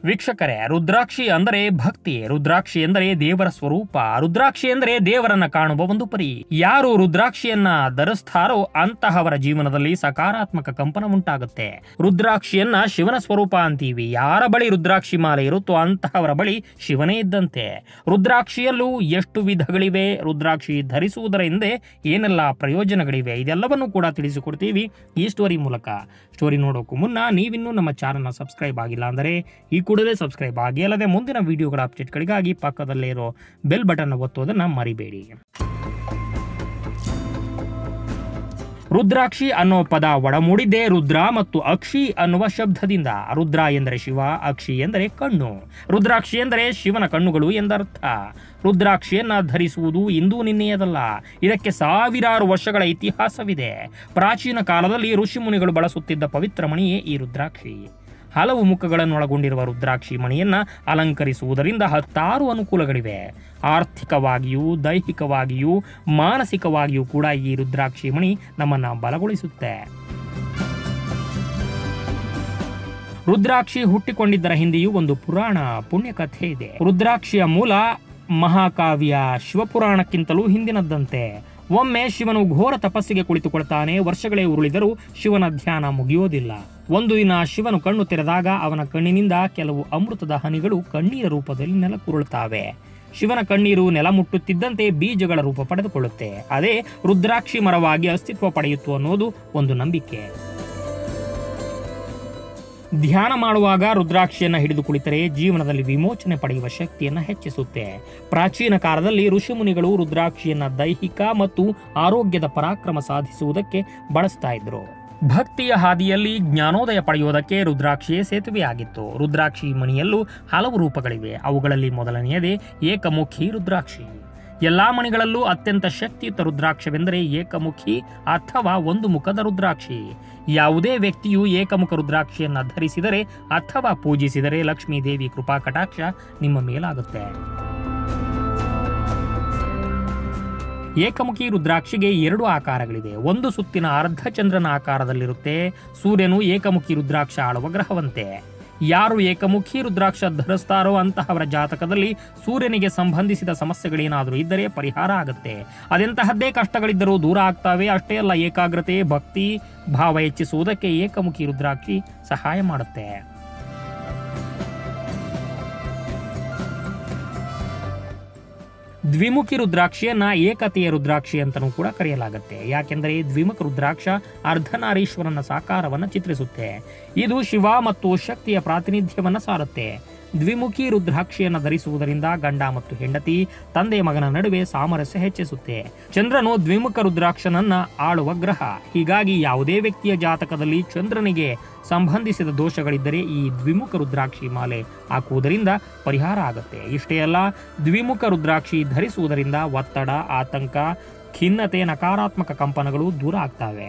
ವೀಕ್ಷಕರೇ, ರುದ್ರಾಕ್ಷಿ ಅಂದರೆ ಭಕ್ತಿ, ರುದ್ರಾಕ್ಷಿ ಎಂದರೆ ದೇವರ ಸ್ವರೂಪ, ರುದ್ರಾಕ್ಷಿ ಎಂದರೆ ದೇವರನ್ನ ಕಾಣುವ ಒಂದು ಪರಿ. ಯಾರು ರುದ್ರಾಕ್ಷಿಯನ್ನ ಧರಿಸ್ತಾರೋ ಅಂತಹವರ ಜೀವನದಲ್ಲಿ ಸಕಾರಾತ್ಮಕ ಕಂಪನ ಉಂಟಾಗುತ್ತೆ. ರುದ್ರಾಕ್ಷಿಯನ್ನ ಶಿವನ ಸ್ವರೂಪ ಅಂತೀವಿ. ಯಾರ ಬಳಿ ರುದ್ರಾಕ್ಷಿ ಮಾಲೆ ಇರುತ್ತೋ ಅಂತಹವರ ಬಳಿ ಶಿವನೇ ಇದ್ದಂತೆ. ರುದ್ರಾಕ್ಷಿಯಲ್ಲೂ ಎಷ್ಟು ವಿಧಗಳಿವೆ, ರುದ್ರಾಕ್ಷಿ ಧರಿಸುವುದರ ಹಿಂದೆ ಏನೆಲ್ಲ ಪ್ರಯೋಜನಗಳಿವೆ, ಇದೆಲ್ಲವನ್ನು ಕೂಡ ತಿಳಿಸಿಕೊಡ್ತೀವಿ ಈ ಸ್ಟೋರಿ ಮೂಲಕ. ಸ್ಟೋರಿ ನೋಡೋಕ್ಕೂ ಮುನ್ನ ನೀವಿನ್ನೂ ನಮ್ಮ ಚಾನಲ್ನ ಸಬ್ಸ್ಕ್ರೈಬ್ ಆಗಿಲ್ಲ ಅಂದರೆ ಈ ಕೂಡಲೇ ಸಬ್ಸ್ಕ್ರೈಬ್ ಆಗಿ, ಅಲ್ಲದೆ ಮುಂದಿನ ವಿಡಿಯೋಗಳ ಅಪ್ಡೇಟ್ಗಳಿಗಾಗಿ ಪಕ್ಕದಲ್ಲೇ ಇರೋ ಬೆಲ್ ಬಟನ್ ಒತ್ತೋದನ್ನ ಮರಿಬೇಡಿ. ರುದ್ರಾಕ್ಷಿ ಅನ್ನೋ ಪದ ಒಡಮೂಡಿದ್ದೇ ರುದ್ರ ಮತ್ತು ಅಕ್ಷಿ ಅನ್ನುವ ಶಬ್ದದಿಂದ. ರುದ್ರ ಎಂದರೆ ಶಿವ, ಅಕ್ಷಿ ಎಂದರೆ ಕಣ್ಣು. ರುದ್ರಾಕ್ಷಿ ಎಂದರೆ ಶಿವನ ಕಣ್ಣುಗಳು ಎಂದರ್ಥ. ರುದ್ರಾಕ್ಷಿಯನ್ನ ಧರಿಸುವುದು ಇಂದು ನಿನ್ನೆಯದಲ್ಲ, ಇದಕ್ಕೆ ಸಾವಿರಾರು ವರ್ಷಗಳ ಇತಿಹಾಸವಿದೆ. ಪ್ರಾಚೀನ ಕಾಲದಲ್ಲಿ ಋಷಿಮುನಿಗಳು ಬಳಸುತ್ತಿದ್ದ ಪವಿತ್ರ ಮಣಿಯೇ ಈ ರುದ್ರಾಕ್ಷಿ. ಹಲವು ಮುಖಗಳನ್ನು ಒಳಗೊಂಡಿರುವ ರುದ್ರಾಕ್ಷಿ ಮಣಿಯನ್ನ ಅಲಂಕರಿಸುವುದರಿಂದ ಹತ್ತಾರು ಅನುಕೂಲಗಳಿವೆ. ಆರ್ಥಿಕವಾಗಿಯೂ, ದೈಹಿಕವಾಗಿಯೂ, ಮಾನಸಿಕವಾಗಿಯೂ ಕೂಡ ಈ ರುದ್ರಾಕ್ಷಿ ಮಣಿ ನಮ್ಮನ್ನ ಬಲಗೊಳಿಸುತ್ತೆ. ರುದ್ರಾಕ್ಷಿ ಹುಟ್ಟಿಕೊಂಡಿದ್ದರ ಹಿಂದೆಯೂ ಒಂದು ಪುರಾಣ ಪುಣ್ಯಕಥೆ ಇದೆ. ರುದ್ರಾಕ್ಷಿಯ ಮೂಲ ಮಹಾಕಾವ್ಯ ಶಿವಪುರಾಣಕ್ಕಿಂತಲೂ ಹಿಂದಿನದ್ದಂತೆ. ಒಮ್ಮೆ ಶಿವನು ಘೋರ ತಪಸ್ಸಿಗೆ ಕುಳಿತುಕೊಳ್ತಾನೆ. ವರ್ಷಗಳೇ ಉರುಳಿದರೂ ಶಿವನ ಧ್ಯಾನ ಮುಗಿಯೋದಿಲ್ಲ. ಒಂದು ದಿನ ಶಿವನು ಕಣ್ಣು ತೆರೆದಾಗ ಅವನ ಕಣ್ಣಿನಿಂದ ಕೆಲವು ಅಮೃತದ ಹನಿಗಳು ಕಣ್ಣೀರ ರೂಪದಲ್ಲಿ ನೆಲಕ್ಕುರುಳುತ್ತವೆ. ಶಿವನ ಕಣ್ಣೀರು ನೆಲ ಮುಟ್ಟುತ್ತಿದ್ದಂತೆ ಬೀಜಗಳ ರೂಪ ಪಡೆದುಕೊಳ್ಳುತ್ತೆ. ಅದೇ ರುದ್ರಾಕ್ಷಿ ಮರವಾಗಿ ಅಸ್ತಿತ್ವ ಪಡೆಯಿತು ಅನ್ನೋದು ಒಂದು ನಂಬಿಕೆ. ಧ್ಯಾನ ಮಾಡುವಾಗ ರುದ್ರಾಕ್ಷಿಯನ್ನು ಹಿಡಿದು ಕುಳಿತರೆ ಜೀವನದಲ್ಲಿ ವಿಮೋಚನೆ ಪಡೆಯುವ ಶಕ್ತಿಯನ್ನು ಹೆಚ್ಚಿಸುತ್ತೆ. ಪ್ರಾಚೀನ ಕಾಲದಲ್ಲಿ ಋಷಿಮುನಿಗಳು ರುದ್ರಾಕ್ಷಿಯನ್ನು ದೈಹಿಕ ಮತ್ತು ಆರೋಗ್ಯದ ಪರಾಕ್ರಮ ಸಾಧಿಸುವುದಕ್ಕೆ ಬಳಸ್ತಾ ಇದ್ರು. ಭಕ್ತಿಯ ಹಾದಿಯಲ್ಲಿ ಜ್ಞಾನೋದಯ ಪಡೆಯುವುದಕ್ಕೆ ರುದ್ರಾಕ್ಷಿಯೇ ಸೇತುವೆಯಾಗಿತ್ತು. ರುದ್ರಾಕ್ಷಿ ಮಣಿಯಲ್ಲೂ ಹಲವು ರೂಪಗಳಿವೆ. ಅವುಗಳಲ್ಲಿ ಮೊದಲನೆಯದೇ ಏಕಮುಖಿ ರುದ್ರಾಕ್ಷಿ. ಎಲ್ಲಾ ಮಣಿಗಳಲ್ಲೂ ಅತ್ಯಂತ ಶಕ್ತಿಯುತ ರುದ್ರಾಕ್ಷವೆಂದರೆ ಏಕಮುಖಿ ಅಥವಾ ಒಂದು ಮುಖದ ರುದ್ರಾಕ್ಷಿ. ಯಾವುದೇ ವ್ಯಕ್ತಿಯು ಏಕಮುಖ ರುದ್ರಾಕ್ಷಿಯನ್ನ ಧರಿಸಿದರೆ ಅಥವಾ ಪೂಜಿಸಿದರೆ ಲಕ್ಷ್ಮೀ ದೇವಿ ಕೃಪಾ ಕಟಾಕ್ಷ ನಿಮ್ಮ ಮೇಲಾಗುತ್ತೆ. ಏಕಮುಖಿ ರುದ್ರಾಕ್ಷಿಗೆ ಎರಡು ಆಕಾರಗಳಿವೆ. ಒಂದು ಸುತ್ತಿನ ಅರ್ಧ ಚಂದ್ರನ ಆಕಾರದಲ್ಲಿರುತ್ತೆ. ಸೂರ್ಯನು ಏಕಮುಖಿ ರುದ್ರಾಕ್ಷ ಆಳುವ ಗ್ರಹವಂತೆ. ಯಾರು ಏಕಮುಖಿ ರುದ್ರಾಕ್ಷ ಧರಿಸ್ತಾರೋ ಅಂತಹವರ ಜಾತಕದಲ್ಲಿ ಸೂರ್ಯನಿಗೆ ಸಂಬಂಧಿಸಿದ ಸಮಸ್ಯೆಗಳೇನಾದರೂ ಇದ್ದರೆ ಪರಿಹಾರ ಆಗುತ್ತೆ. ಅದೆಂತಹದ್ದೇ ಕಷ್ಟಗಳಿದ್ದರೂ ದೂರ ಆಗ್ತವೆ. ಅಷ್ಟೇ ಅಲ್ಲ, ಏಕಾಗ್ರತೆ, ಭಕ್ತಿ ಭಾವ ಹೆಚ್ಚಿಸುವುದಕ್ಕೆ ಏಕಮುಖಿ ರುದ್ರಾಕ್ಷಿ ಸಹಾಯ ಮಾಡುತ್ತೆ. ದ್ವಿಮುಖಿ ರುದ್ರಾಕ್ಷಿಯನ್ನ ಏಕತೆಯ ರುದ್ರಾಕ್ಷಿ ಅಂತಲೂ ಕೂಡ ಕರೆಯಲಾಗುತ್ತೆ. ಯಾಕೆಂದರೆ ದ್ವಿಮುಖ ರುದ್ರಾಕ್ಷ ಅರ್ಧನಾರೀಶ್ವರನ ಸಾಕಾರವನ್ನು ಚಿತ್ರಿಸುತ್ತೆ. ಇದು ಶಿವ ಮತ್ತು ಶಕ್ತಿಯ ಪ್ರಾತಿನಿಧ್ಯವನ್ನ ಸಾರುತ್ತೆ. ದ್ವಿಮುಖಿ ರುದ್ರಾಕ್ಷಿಯನ್ನು ಧರಿಸುವುದರಿಂದ ಗಂಡ ಮತ್ತು ಹೆಂಡತಿ, ತಂದೆ ಮಗನ ನಡುವೆ ಸಾಮರಸ್ಯ ಹೆಚ್ಚಿಸುತ್ತೆ. ಚಂದ್ರನು ದ್ವಿಮುಖ ರುದ್ರಾಕ್ಷನನ್ನ ಆಳುವ ಗ್ರಹ. ಹೀಗಾಗಿ ಯಾವುದೇ ವ್ಯಕ್ತಿಯ ಜಾತಕದಲ್ಲಿ ಚಂದ್ರನಿಗೆ ಸಂಬಂಧಿಸಿದ ದೋಷಗಳಿದ್ದರೆ ಈ ದ್ವಿಮುಖ ರುದ್ರಾಕ್ಷಿ ಮಾಲೆ ಹಾಕುವುದರಿಂದ ಪರಿಹಾರ ಆಗುತ್ತೆ. ಇಷ್ಟೇ ಅಲ್ಲ, ದ್ವಿಮುಖ ರುದ್ರಾಕ್ಷಿ ಧರಿಸುವುದರಿಂದ ಒತ್ತಡ, ಆತಂಕ, ಖಿನ್ನತೆ, ನಕಾರಾತ್ಮಕ ಕಂಪನಗಳು ದೂರ ಆಗ್ತವೆ.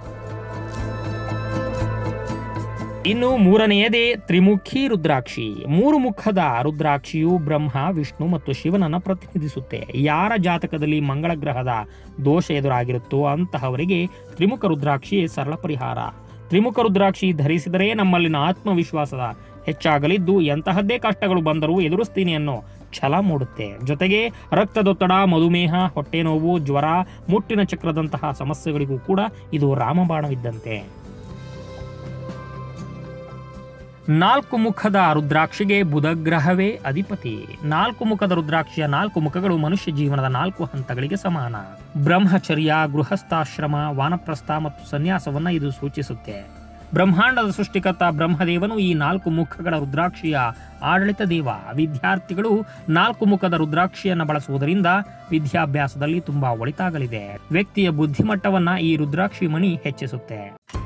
ಇನ್ನು ಮೂರನೆಯದೇ ತ್ರಿಮುಖಿ ರುದ್ರಾಕ್ಷಿ. ಮೂರು ಮುಖದ ರುದ್ರಾಕ್ಷಿಯು ಬ್ರಹ್ಮ, ವಿಷ್ಣು ಮತ್ತು ಶಿವನನ್ನು ಪ್ರತಿನಿಧಿಸುತ್ತೆ. ಯಾರ ಜಾತಕದಲ್ಲಿ ಮಂಗಳ ಗ್ರಹದ ದೋಷ ಎದುರಾಗಿರುತ್ತೋ ಅಂತಹವರಿಗೆ ತ್ರಿಮುಖ ರುದ್ರಾಕ್ಷಿ ಸರಳ ಪರಿಹಾರ. ತ್ರಿಮುಖ ರುದ್ರಾಕ್ಷಿ ಧರಿಸಿದರೆ ನಮ್ಮಲ್ಲಿನ ಆತ್ಮವಿಶ್ವಾಸದ ಹೆಚ್ಚಾಗಲಿದ್ದು ಎಂತಹದ್ದೇ ಕಷ್ಟಗಳು ಬಂದರೂ ಎದುರಿಸ್ತೀನಿ ಅನ್ನೋ ಛಲ ಮೂಡುತ್ತೆ. ಜೊತೆಗೆ ರಕ್ತದೊತ್ತಡ, ಮಧುಮೇಹ, ಹೊಟ್ಟೆ ನೋವು, ಜ್ವರ, ಮುಟ್ಟಿನ ಚಕ್ರದಂತಹ ಸಮಸ್ಯೆಗಳಿಗೂ ಕೂಡ ಇದು ರಾಮಬಾಣವಿದ್ದಂತೆ. ನಾಲ್ಕು ಮುಖದ ರುದ್ರಾಕ್ಷಿಗೆ ಬುಧಗ್ರಹವೇ ಅಧಿಪತಿ. ನಾಲ್ಕು ಮುಖದ ರುದ್ರಾಕ್ಷಿಯ ನಾಲ್ಕು ಮುಖಗಳು ಮನುಷ್ಯ ಜೀವನದ ನಾಲ್ಕು ಹಂತಗಳಿಗೆ ಸಮಾನ. ಬ್ರಹ್ಮಚರ್ಯ, ಗೃಹಸ್ಥಾಶ್ರಮ, ವಾನಪ್ರಸ್ಥ ಮತ್ತು ಸನ್ಯಾಸವನ್ನ ಇದು ಸೂಚಿಸುತ್ತೆ. ಬ್ರಹ್ಮಾಂಡದ ಸೃಷ್ಟಿಕರ್ತ ಬ್ರಹ್ಮದೇವನು ಈ ನಾಲ್ಕು ಮುಖಗಳ ರುದ್ರಾಕ್ಷಿಯ ಆಡಳಿತ ದೇವ. ವಿದ್ಯಾರ್ಥಿಗಳು ನಾಲ್ಕು ಮುಖದ ರುದ್ರಾಕ್ಷಿಯನ್ನು ಬಳಸುವುದರಿಂದ ವಿದ್ಯಾಭ್ಯಾಸದಲ್ಲಿ ತುಂಬಾ ಒಳಿತಾಗಲಿದೆ. ವ್ಯಕ್ತಿಯ ಬುದ್ಧಿಮಟ್ಟವನ್ನ ಈ ರುದ್ರಾಕ್ಷಿ ಮಣಿ ಹೆಚ್ಚಿಸುತ್ತೆ.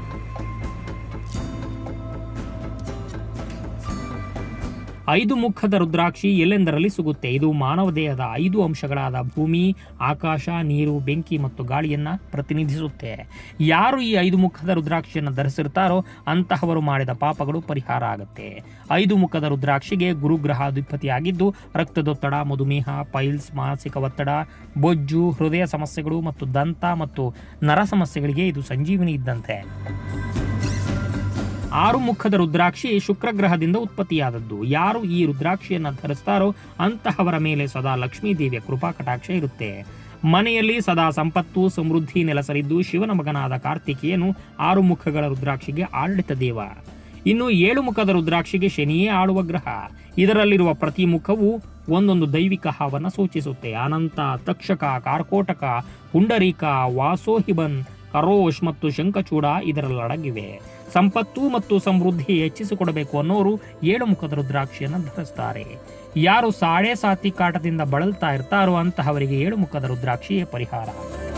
5 ಮುಖದ ರುದ್ರಾಕ್ಷಿ ಎಲ್ಲೆಂದರಲ್ಲಿ ಸಿಗುತ್ತೆ. ಇದು ಮಾನವ ದೇಹದ 5 ಅಂಶಗಳಾದ ಭೂಮಿ, ಆಕಾಶ, ನೀರು, ಬೆಂಕಿ ಮತ್ತು ಗಾಳಿಯನ್ನ ಪ್ರತಿನಿಧಿಸುತ್ತೆ. ಯಾರು ಈ 5 ಮುಖದ ರುದ್ರಾಕ್ಷಿಯನ್ನು ಧರಿಸಿರ್ತಾರೋ ಅಂತಹವರು ಮಾಡಿದ ಪಾಪಗಳು ಪರಿಹಾರ ಆಗುತ್ತೆ. 5 ಮುಖದ ರುದ್ರಾಕ್ಷಿಗೆ ಗುರುಗ್ರಹ ಅಧಿಪತಿಯಾಗಿದ್ದು ರಕ್ತದೊತ್ತಡ, ಮಧುಮೇಹ, ಪೈಲ್ಸ್, ಮಾನಸಿಕ ಒತ್ತಡ, ಬೊಜ್ಜು, ಹೃದಯ ಸಮಸ್ಯೆಗಳು ಮತ್ತು ದಂತ ಮತ್ತು ನರ ಸಮಸ್ಯೆಗಳಿಗೆ ಇದು ಸಂಜೀವಿನಿ ಇದ್ದಂತೆ. 6 ಮುಖದ ರುದ್ರಾಕ್ಷಿ ಶುಕ್ರಗ್ರಹದಿಂದ ಉತ್ಪತ್ತಿಯಾದದ್ದು. ಯಾರು ಈ ರುದ್ರಾಕ್ಷಿಯನ್ನು ಧರಿಸ್ತಾರೋ ಅಂತಹವರ ಮೇಲೆ ಸದಾ ಲಕ್ಷ್ಮೀ ದೇವಿಯ ಕೃಪಾ ಕಟಾಕ್ಷ ಇರುತ್ತೆ. ಮನೆಯಲ್ಲಿ ಸದಾ ಸಂಪತ್ತು ಸಮೃದ್ಧಿ ನೆಲೆಸಲಿದ್ದು ಶಿವನ ಮಗನಾದ ಕಾರ್ತಿಕೇಯನು 6 ಮುಖಗಳ ರುದ್ರಾಕ್ಷಿಗೆ ಆಡಳಿತ ದೇವ. ಇನ್ನು 7 ಮುಖದ ರುದ್ರಾಕ್ಷಿಗೆ ಶನಿಯೇ ಆಳುವ ಗ್ರಹ. ಇದರಲ್ಲಿರುವ ಪ್ರತಿ ಮುಖವು ಒಂದೊಂದು ದೈವಿಕ ಹಾವನ್ನು ಸೂಚಿಸುತ್ತೆ. ಅನಂತ, ತಕ್ಷಕ, ಕಾರ್ಕೋಟಕ, ಪುಂಡರೀಕ, ವಾಸೋಹಿಬನ್, ಕರೋಶ್ ಮತ್ತು ಶಂಖಚೂಡ ಇದರಲ್ಲಿ ಅಡಗಿವೆ. ಸಂಪತ್ತು ಮತ್ತು ಸಮೃದ್ಧಿ ಹೆಚ್ಚಿಸಿಕೊಡಬೇಕು ಅನ್ನೋರು 7 ಮುಖದ ರುದ್ರಾಕ್ಷಿಯನ್ನು ಧರಿಸ್ತಾರೆ. ಯಾರು ಸಾಡೆ ಸಾತಿ ಕಾಟದಿಂದ ಬಳಲ್ತಾ ಇರ್ತಾರೋ ಅಂತಹವರಿಗೆ 7 ಮುಖದ ರುದ್ರಾಕ್ಷಿಯೇ ಪರಿಹಾರ.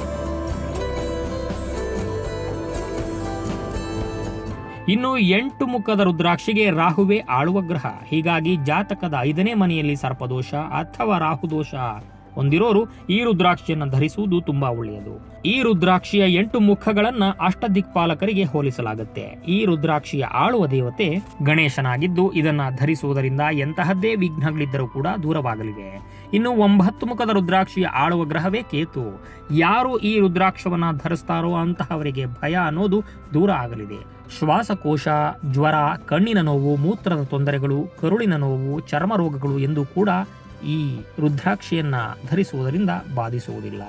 ಇನ್ನು 8 ಮುಖದ ರುದ್ರಾಕ್ಷಿಗೆ ರಾಹುವೇ ಆಳುವ ಗ್ರಹ. ಹೀಗಾಗಿ ಜಾತಕದ 5ನೇ ಮನೆಯಲ್ಲಿ ಸರ್ಪದೋಷ ಅಥವಾ ರಾಹುದೋಷ ಹೊಂದಿರೋರು ಈ ರುದ್ರಾಕ್ಷಿಯನ್ನು ಧರಿಸುವುದು ತುಂಬಾ ಒಳ್ಳೆಯದು. ಈ ರುದ್ರಾಕ್ಷಿಯ 8 ಮುಖಗಳನ್ನ ಅಷ್ಟದಿಕ್ಪಾಲಕರಿಗೆ ಹೋಲಿಸಲಾಗುತ್ತೆ. ಈ ರುದ್ರಾಕ್ಷಿಯ ಆಳುವ ದೇವತೆ ಗಣೇಶನಾಗಿದ್ದು ಇದನ್ನ ಧರಿಸುವುದರಿಂದ ಎಂತಹದ್ದೇ ವಿಘ್ನಗಳಿದ್ದರೂ ಕೂಡ ದೂರವಾಗಲಿವೆ. ಇನ್ನು 9 ಮುಖದ ರುದ್ರಾಕ್ಷಿಯ ಆಳುವ ಗ್ರಹವೇ ಕೇತು. ಯಾರು ಈ ರುದ್ರಾಕ್ಷವನ್ನ ಧರಿಸ್ತಾರೋ ಅಂತಹವರಿಗೆ ಭಯ ಅನ್ನೋದು ದೂರ ಆಗಲಿದೆ. ಶ್ವಾಸಕೋಶ, ಜ್ವರ, ಕಣ್ಣಿನ ನೋವು, ಮೂತ್ರದ ತೊಂದರೆಗಳು, ಕರುಳಿನ ನೋವು, ಚರ್ಮ ರೋಗಗಳು ಎಂದು ಕೂಡ ಈ ರುದ್ರಾಕ್ಷಿಯನ್ನ ಧರಿಸುವುದರಿಂದ ಬಾಧಿಸುವುದಿಲ್ಲ.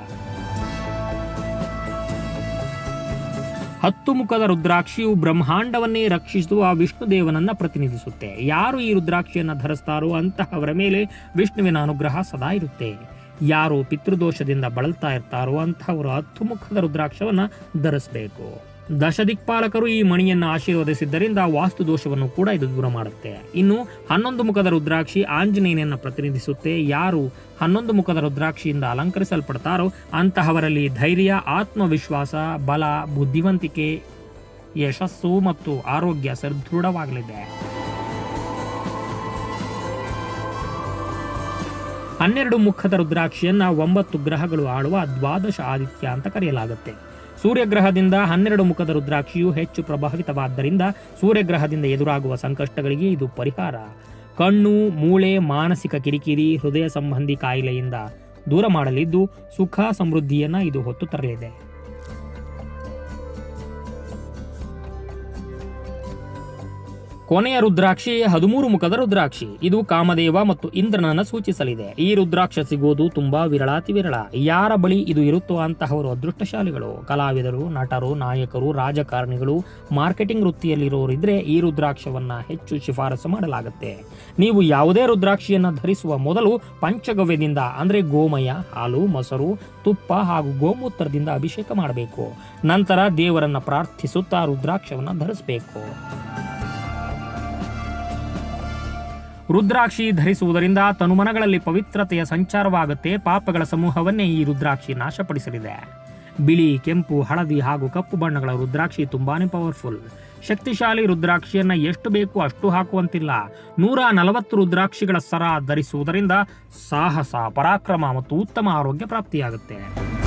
10 ಮುಖದ ರುದ್ರಾಕ್ಷಿಯು ಬ್ರಹ್ಮಾಂಡವನ್ನೇ ರಕ್ಷಿಸುವ ವಿಷ್ಣುದೇವನನ್ನ ಪ್ರತಿನಿಧಿಸುತ್ತೆ. ಯಾರು ಈ ರುದ್ರಾಕ್ಷಿಯನ್ನ ಧರಿಸ್ತಾರೋ ಅಂತಹವರ ಮೇಲೆ ವಿಷ್ಣುವಿನ ಅನುಗ್ರಹ ಸದಾ ಇರುತ್ತೆ. ಯಾರು ಪಿತೃದೋಷದಿಂದ ಬಳಲ್ತಾ ಇರ್ತಾರೋ ಅಂತಹವರು 10 ಮುಖದ ರುದ್ರಾಕ್ಷವನ್ನ ಧರಿಸಬೇಕು. ದಶದಿಕ್ಪಾಲಕರು ಈ ಮಣಿಯನ್ನು ಆಶೀರ್ವದಿಸಿದ್ದರಿಂದ ವಾಸ್ತು ದೋಷವನ್ನು ಕೂಡ ಇದು ದೂರ ಮಾಡುತ್ತೆ. ಇನ್ನು 11 ಮುಖದ ರುದ್ರಾಕ್ಷಿ ಆಂಜನೇಯನನ್ನು ಪ್ರತಿನಿಧಿಸುತ್ತೆ. ಯಾರು 11 ಮುಖದ ರುದ್ರಾಕ್ಷಿಯಿಂದ ಅಲಂಕರಿಸಲ್ಪಡ್ತಾರೋ ಅಂತಹವರಲ್ಲಿ ಧೈರ್ಯ, ಆತ್ಮವಿಶ್ವಾಸ, ಬಲ, ಬುದ್ಧಿವಂತಿಕೆ, ಯಶಸ್ಸು ಮತ್ತು ಆರೋಗ್ಯ ಸದೃಢವಾಗಲಿದೆ. 12 ಮುಖದ ರುದ್ರಾಕ್ಷಿಯನ್ನ 9 ಗ್ರಹಗಳು ಆಳುವ ದ್ವಾದಶ ಆದಿತ್ಯ ಅಂತ ಕರೆಯಲಾಗುತ್ತೆ. ಸೂರ್ಯಗ್ರಹದಿಂದ 12 ಮುಖದ ರುದ್ರಾಕ್ಷಿಯು ಹೆಚ್ಚು ಪ್ರಭಾವಿತವಾದ್ದರಿಂದ ಸೂರ್ಯಗ್ರಹದಿಂದ ಎದುರಾಗುವ ಸಂಕಷ್ಟಗಳಿಗೆ ಇದು ಪರಿಹಾರ. ಕಣ್ಣು, ಮೂಳೆ, ಮಾನಸಿಕ ಕಿರಿಕಿರಿ, ಹೃದಯ ಸಂಬಂಧಿ ಕಾಯಿಲೆಯಿಂದ ದೂರ ಮಾಡಲಿದ್ದು ಸುಖ ಸಮೃದ್ಧಿಯನ್ನ ಇದು ಹೊತ್ತು ತರಲಿದೆ. ಕೊನೆಯ ರುದ್ರಾಕ್ಷಿ 13 ಮುಖದ ರುದ್ರಾಕ್ಷಿ. ಇದು ಕಾಮದೇವ ಮತ್ತು ಇಂದ್ರನನ್ನು ಸೂಚಿಸಲಿದೆ. ಈ ರುದ್ರಾಕ್ಷ ಸಿಗೋದು ತುಂಬಾ ವಿರಳಾತಿ ವಿರಳ. ಯಾರ ಬಳಿ ಇದು ಇರುತ್ತೋ ಅಂತಹವರು ಅದೃಷ್ಟಶಾಲಿಗಳು. ಕಲಾವಿದರು, ನಟರು, ನಾಯಕರು, ರಾಜಕಾರಣಿಗಳು, ಮಾರ್ಕೆಟಿಂಗ್ ವೃತ್ತಿಯಲ್ಲಿರೋರಿದ್ರೆ ಈ ರುದ್ರಾಕ್ಷವನ್ನ ಹೆಚ್ಚು ಶಿಫಾರಸು ಮಾಡಲಾಗುತ್ತೆ. ನೀವು ಯಾವುದೇ ರುದ್ರಾಕ್ಷಿಯನ್ನ ಧರಿಸುವ ಮೊದಲು ಪಂಚಗವ್ಯದಿಂದ ಅಂದ್ರೆ ಗೋಮಯ, ಹಾಲು, ಮೊಸರು, ತುಪ್ಪ ಹಾಗೂ ಗೋಮೂತ್ರದಿಂದ ಅಭಿಷೇಕ ಮಾಡಬೇಕು. ನಂತರ ದೇವರನ್ನ ಪ್ರಾರ್ಥಿಸುತ್ತಾ ರುದ್ರಾಕ್ಷವನ್ನ ಧರಿಸಬೇಕು. ರುದ್ರಾಕ್ಷಿ ಧರಿಸುವುದರಿಂದ ತನುಮನಗಳಲ್ಲಿ ಪವಿತ್ರತೆಯ ಸಂಚಾರವಾಗುತ್ತೆ. ಪಾಪಗಳ ಸಮೂಹವನ್ನೇ ಈ ರುದ್ರಾಕ್ಷಿ ನಾಶಪಡಿಸಲಿದೆ. ಬಿಳಿ, ಕೆಂಪು, ಹಳದಿ ಹಾಗೂ ಕಪ್ಪು ಬಣ್ಣಗಳ ರುದ್ರಾಕ್ಷಿ ತುಂಬಾನೇ ಪವರ್ಫುಲ್. ಶಕ್ತಿಶಾಲಿ ರುದ್ರಾಕ್ಷಿಯನ್ನ ಎಷ್ಟು ಬೇಕು ಅಷ್ಟು ಹಾಕುವಂತಿಲ್ಲ. 140 ರುದ್ರಾಕ್ಷಿಗಳ ಸರ ಧರಿಸುವುದರಿಂದ ಸಾಹಸ, ಪರಾಕ್ರಮ ಮತ್ತು ಉತ್ತಮ ಆರೋಗ್ಯ ಪ್ರಾಪ್ತಿಯಾಗುತ್ತೆ.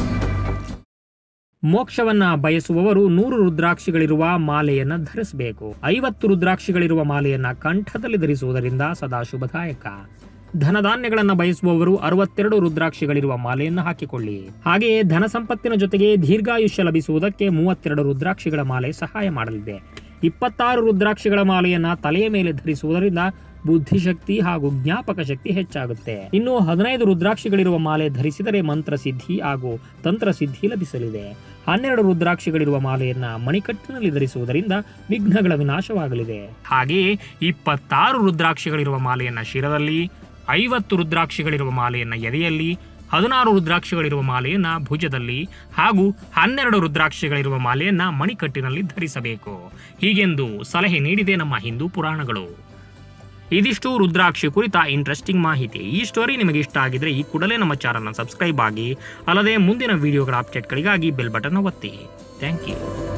ಮೋಕ್ಷವನ್ನ ಬಯಸುವವರು 100 ರುದ್ರಾಕ್ಷಿಗಳಿರುವ ಮಾಲೆಯನ್ನ ಧರಿಸಬೇಕು. 50 ರುದ್ರಾಕ್ಷಿಗಳಿರುವ ಮಾಲೆಯನ್ನ ಕಂಠದಲ್ಲಿ ಧರಿಸುವುದರಿಂದ ಸದಾ ಶುಭದಾಯಕ. ಧನಧಾನ್ಯಗಳನ್ನು ಬಯಸುವವರು 62 ರುದ್ರಾಕ್ಷಿಗಳಿರುವ ಮಾಲೆಯನ್ನು ಹಾಕಿಕೊಳ್ಳಿ. ಹಾಗೆಯೇ ಧನ ಸಂಪತ್ತಿನ ಜೊತೆಗೆ ದೀರ್ಘಾಯುಷ್ಯ ಲಭಿಸುವುದಕ್ಕೆ 32 ರುದ್ರಾಕ್ಷಿಗಳ ಮಾಲೆ ಸಹಾಯ ಮಾಡಲಿದೆ. 26 ರುದ್ರಾಕ್ಷಿಗಳ ಮಾಲೆಯನ್ನ ತಲೆಯ ಮೇಲೆ ಧರಿಸುವುದರಿಂದ ಬುದ್ಧಿಶಕ್ತಿ ಹಾಗೂ ಜ್ಞಾಪಕ ಶಕ್ತಿ ಹೆಚ್ಚಾಗುತ್ತೆ. ಇನ್ನು 15 ರುದ್ರಾಕ್ಷಿಗಳಿರುವ ಮಾಲೆ ಧರಿಸಿದರೆ ಮಂತ್ರಸಿದ್ಧಿ ಹಾಗೂ ತಂತ್ರಸಿದ್ಧಿ ಲಭಿಸಲಿದೆ. 12 ರುದ್ರಾಕ್ಷಿಗಳಿರುವ ಮಾಲೆಯನ್ನ ಮಣಿಕಟ್ಟಿನಲ್ಲಿ ಧರಿಸುವುದರಿಂದ ವಿಘ್ನಗಳ ವಿನಾಶವಾಗಲಿದೆ. ಹಾಗೆಯೇ 26 ರುದ್ರಾಕ್ಷಿಗಳಿರುವ ಮಾಲೆಯನ್ನ ಶಿರದಲ್ಲಿ, 50 ರುದ್ರಾಕ್ಷಿಗಳಿರುವ ಮಾಲೆಯನ್ನ ಎದೆಯಲ್ಲಿ, 16 ರುದ್ರಾಕ್ಷಿಗಳಿರುವ ಮಾಲೆಯನ್ನ ಭುಜದಲ್ಲಿ ಹಾಗೂ 12 ರುದ್ರಾಕ್ಷಿಗಳಿರುವ ಮಾಲೆಯನ್ನ ಮಣಿಕಟ್ಟಿನಲ್ಲಿ ಧರಿಸಬೇಕು. ಹೀಗೆಂದು ಸಲಹೆ ನೀಡಿದೆ ನಮ್ಮ ಹಿಂದೂ ಪುರಾಣಗಳು. ಇದಿಷ್ಟು ರುದ್ರಾಕ್ಷಿ ಕುರಿತ ಇಂಟ್ರೆಸ್ಟಿಂಗ್ ಮಾಹಿತಿ. ಈ ಸ್ಟೋರಿ ನಿಮಗೆ ಇಷ್ಟ ಆಗಿದ್ರೆ ಈ ಕೂಡಲೇ ನಮ್ಮ ಚಾನಲ್ನ ಸಬ್ಸ್ಕ್ರೈಬ್ ಆಗಿ, ಅಲ್ಲದೆ ಮುಂದಿನ ವಿಡಿಯೋಗಳ ಅಪ್ಡೇಟ್ಗಳಿಗಾಗಿ ಬೆಲ್ ಬಟನ್ ಒತ್ತಿ. Thank you.